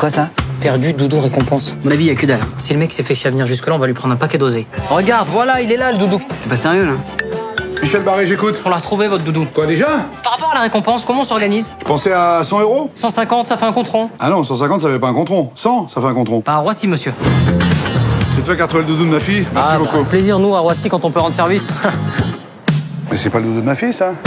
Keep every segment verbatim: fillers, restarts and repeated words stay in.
quoi ça? Perdu, doudou, récompense. À mon avis, y a que dalle. Si le mec s'est fait chier à venir jusque-là, on va lui prendre un paquet dosé. Regarde, voilà, il est là, le doudou. C'est pas sérieux, là? Michel Barré, j'écoute. On l'a retrouvé, votre doudou. Quoi déjà? Par rapport à la récompense, comment on s'organise? Je pensais à cent euros. cent cinquante, ça fait un compte rond. Ah non, cent cinquante, ça fait pas un compte rond. cent, ça fait un compte rond. Bah, à Roissy, monsieur. C'est toi qui as retrouvé le doudou de ma fille? Merci ah, beaucoup. Bah, plaisir, nous, à Roissy, quand on peut rendre service. Mais c'est pas le doudou de ma fille, ça?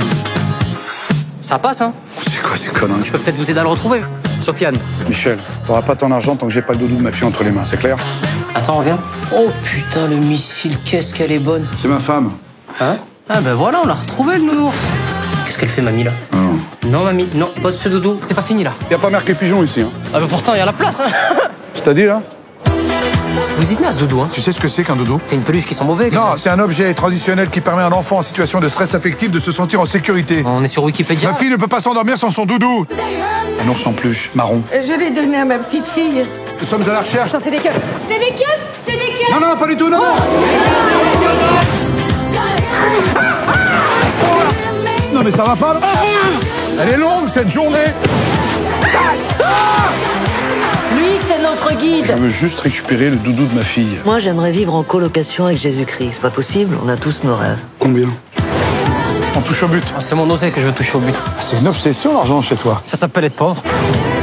Ça passe, hein? C'est quoi ces conneries? Je peux peut-être vous aider à le retrouver. Sofiane. Michel, t'auras pas ton argent tant que j'ai pas le doudou de ma fille entre les mains, c'est clair? Attends, reviens. Oh putain, le missile, qu'est-ce qu'elle est bonne. C'est ma femme. Hein? Ah ben voilà, on l'a retrouvé, le nounours. Qu'est-ce qu'elle fait, mamie, là? Ah non. Non, mamie, non, pose ce doudou, c'est pas fini, là. Y a pas marqué pigeon ici, hein? Ah ben pourtant, il y a la place, hein. Je t'ai dit, là? Vous dites naze, doudou, hein? Tu sais ce que c'est qu'un doudou? C'est une peluche qui sent mauvais. Non, c'est un objet transitionnel qui permet à un enfant en situation de stress affectif de se sentir en sécurité. On est sur Wikipédia. Ma fille ne peut pas s'endormir sans son doudou. Un ours en peluche, marron. Je l'ai donné à ma petite fille. Nous sommes à la recherche. Non, c'est des keufs. C'est des keufs. C'est des keufs. Non, non, pas du tout, non, non. Non, mais ça va pas, là. Elle est longue, cette journée. Lui, c'est notre guide. Je veux juste récupérer le doudou de ma fille. Moi, j'aimerais vivre en colocation avec Jésus-Christ. C'est pas possible, on a tous nos rêves. Combien? On touche au but. Ah, c'est mon osé que je veux toucher au but. C'est une obsession, l'argent, chez toi. Ça s'appelle être pauvre.